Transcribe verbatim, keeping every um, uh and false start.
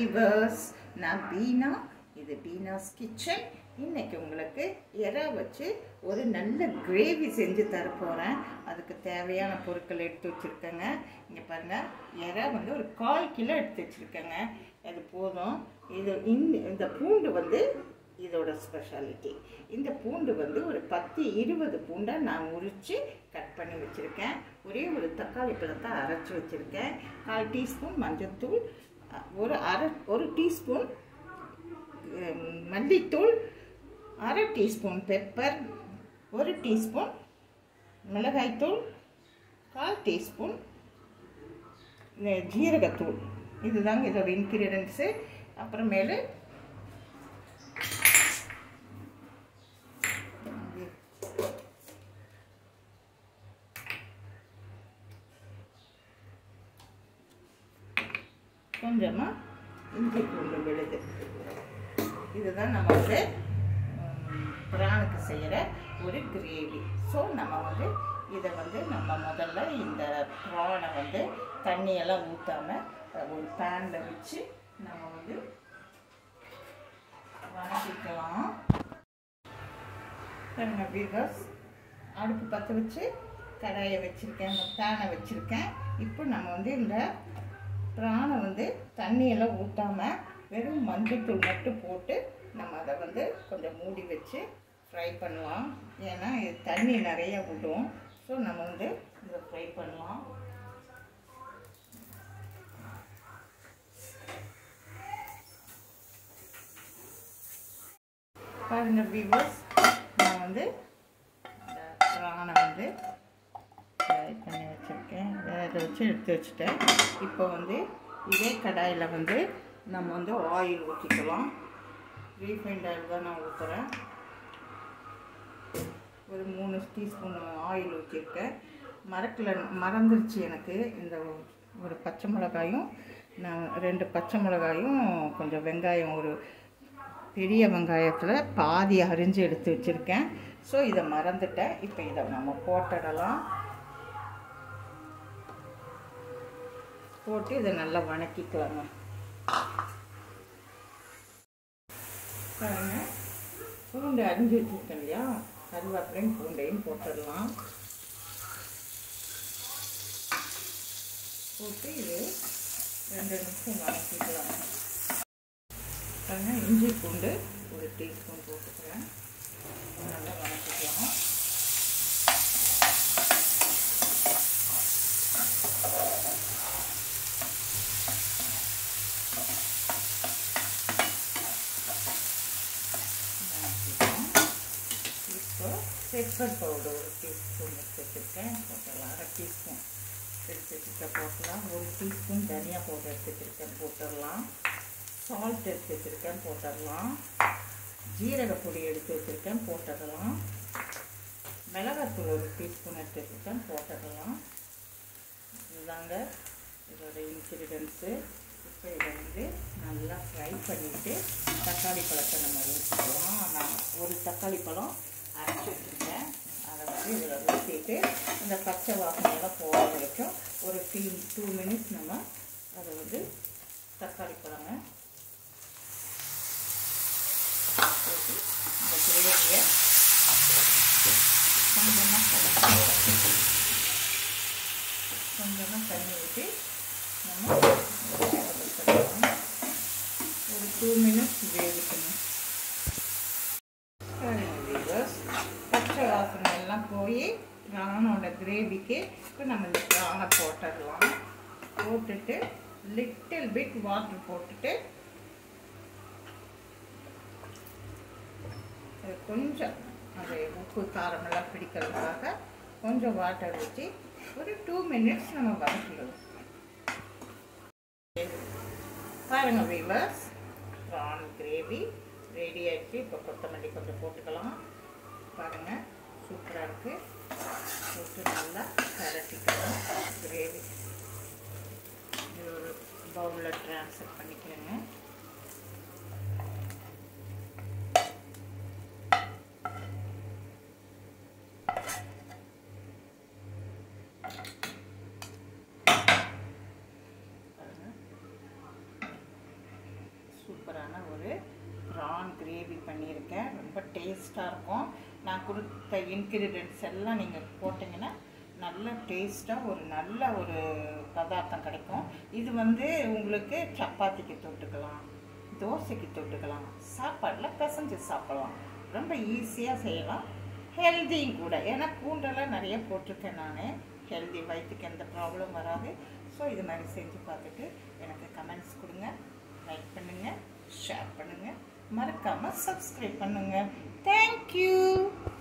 Viewers, நான் பீனா. இது பீனாஸ் kitchen. இன்னைக்கு உங்களுக்கு எறா வச்சு ஒரு நல்ல கிரேவி செஞ்சு தர போகிறேன். அதுக்கு தேவையான பொருட்கள் எடுத்து வச்சுருக்கேங்க. இங்கே பாருங்கள், எறா வந்து ஒரு கால் கிலோ எடுத்து வச்சுருக்கேங்க. அது போதும். இது இந்த பூண்டு வந்து இதோட ஸ்பெஷாலிட்டி. இந்த பூண்டு வந்து ஒரு பத்து இருபது பூண்டை நான் உரித்து கட் பண்ணி வச்சுருக்கேன். ஒரே ஒரு தக்காளி பழத்தை அரைச்சி வச்சுருக்கேன். கால் டீஸ்பூன் மஞ்சள்தூள், ஒரு அரை ஒரு டீஸ்பூன் மல்லித்தூள், அரை டீஸ்பூன் பெப்பர், ஒரு டீஸ்பூன் மிளகாய்த்தூள், கால் டீஸ்பூன் ஜீரகத்தூள். இதுதாங்க இதோட இன்க்ரீடியன்ஸு. அப்புறமேலு கொஞ்சமாக இஞ்சி பூண்டு விழுது. இதுதான் நம்ம வந்து பிரானுக்கு செய்கிற ஒரு கிரேவி. ஸோ நம்ம வந்து இதை வந்து நம்ம முதல்ல இந்த ப்ரானை வந்து தண்ணியெல்லாம் ஊற்றாமல் ஒரு பேனில் வச்சு நம்ம வந்து வதக்கிக்கலாம். வீவர்ஸ், அடுப்பு பற்ற வச்சு கடாயை வச்சுருக்கேன், பேனை வச்சுருக்கேன். இப்போ நம்ம வந்து இந்த ப்ரானை வந்து தண்ணியெல்லாம் ஊற்றாமல் வெறும் மஞ்சள்தூள் மட்டும் போட்டு நம்ம அதை வந்து கொஞ்சம் மூடி வச்சு ஃப்ரை பண்ணலாம். ஏன்னா இது தண்ணி நிறைய விடும். ஸோ நம்ம வந்து இதை ஃப்ரை பண்ணலாம். பாருங்க வீவர்ஸ், நான் வந்து இந்த ப்ரானை வந்து ஃப்ரை பண்ணி வச்சுருக்கேன். வேக வச்சு எடுத்து வச்சுட்டேன். இப்போ வந்து இதே கடாயில் வந்து நம்ம வந்து ஆயில் ஊற்றிக்கலாம். ரீஃபைண்ட் ஆயில் தான் நான் ஊற்றுறேன். ஒரு மூணு டீஸ்பூன் ஆயில் ஊற்றிருக்கேன். மறக்கல மறந்துருச்சு எனக்கு. இந்த ஒரு பச்சை மிளகாயும், நான் ரெண்டு பச்சை மிளகாயும், கொஞ்சம் வெங்காயம், ஒரு பெரிய வெங்காயத்தில் பாதி அரிஞ்சு எடுத்து வச்சுருக்கேன். ஸோ இதை மறந்துட்டேன். இப்போ இதை நம்ம போட்டுடலாம். போட்டு இதை நல்லா வணக்கிக்கலாங்க. பாருங்க, பூண்டு அரிஞ்சு வச்சுருக்கேன் இல்லையா, கருவேப்பிலையும் பூண்டையும் போட்டுடலாம். போட்டு இது ரெண்டு நிமிஷம் வணக்கிக்கலாங்க. பாருங்க, இஞ்சி பூண்டு ஒரு டீஸ்பூன் போட்டுக்கிறேன். நல்லா வணக்கிக்கலாம். பெப்பர் பவுடர் ஒரு டீஸ்பூன் எடுத்து வச்சுருக்கேன், போட்டுடலாம். அரை டீஸ்பூன் எடுத்து வச்சுருக்கேன், போட்டலாம். ஒரு டீஸ்பூன் தனியா பவுடர் எடுத்து வச்சுருக்கேன், போட்டுடலாம். சால்ட் எடுத்து வச்சுருக்கேன், போட்டுடலாம். ஜீரகப்பொடி எடுத்து வச்சுருக்கேன், போட்டுடலாம். மிளகாத்தூள் ஒரு டீஸ்பூன் எடுத்து வச்சுருக்கேன், போட்டுடலாம். இதுதாங்க இதோட இன்க்ரீடியன்ஸு. இப்போ இதை வந்து நல்லா ஃப்ரை பண்ணிவிட்டு தக்காளி பழத்தை நம்ம ஊற்றிக்கலாம். நான் ஒரு தக்காளி பழம் அரைச்சி வச்சுருக்கேன். அதை வந்து இதில் ஊற்றிட்டு இந்த பச்சை வாசனையெல்லாம் போகிற வரைக்கும் ஒரு டீ டூ மினிட்ஸ் நம்ம அதை வந்து தக்காளி பழங்க போட்டு இந்த கிரேவியை கொஞ்சமாக கொஞ்சமாக தண்ணி ஊற்றி நம்ம ஒரு டூ மினிட்ஸ் வேவிக்கணும். பச்சை வாசனை எல்லாம் போய் ப்ரானோட கிரேவிக்கு இப்போ நம்ம இந்த ப்ரானை போட்டுடலாம். போட்டுட்டு லிட்டில் பிட் வாட்டர் போட்டுட்டு கொஞ்சம் அந்த உப்பு காரமெல்லாம் பிடிக்கிறதுக்காக கொஞ்சம் வாட்டர் ஊற்றி ஒரு டூ மினிட்ஸ் நம்ம வதக்கிடுவோம். பாருங்க வீவர்ஸ், ப்ரான் கிரேவி ரெடி ஆகிடுச்சு. இப்போ கொத்தமல்லி கொஞ்சம் போட்டுக்கலாம். பாருங்கள், சூப்பராக இருக்குது. போட்டு நல்லா கரட்டிக்கலாம். கிரேவி இது ஒரு பவுலில் ட்ரான்ஸ்ஃபர் பண்ணிக்கிறேங்க. ரொம்ப டேஸ்ட்டாக இருக்கும். நான் கொடுத்த இன்க்ரீடியன்ட்ஸ் எல்லாம் நீங்கள் போட்டிங்கன்னா நல்ல டேஸ்ட்டாக ஒரு நல்ல ஒரு பதார்த்தம் கிடைக்கும். இது வந்து உங்களுக்கு சப்பாத்திக்கு தொட்டுக்கலாம், தோசைக்கு தொட்டுக்கலாம், சாப்பாடில் பிசைஞ்சு சாப்பிடலாம். ரொம்ப ஈஸியாக செய்யலாம், ஹெல்தியும் கூட. ஏன்னா பூண்டெல்லாம் நிறைய போட்டிருக்கேன் நான். ஹெல்தி, வயிற்றுக்கு எந்த ப்ராப்ளம் வராது. ஸோ இது மாதிரி செஞ்சு பார்த்துட்டு எனக்கு கமெண்ட்ஸ் கொடுங்க, லைக் பண்ணுங்கள், ஷேர் பண்ணுங்கள், மறக்காமல் சப்ஸ்கிரைப் பண்ணுங்கள். தேங்க்யூ.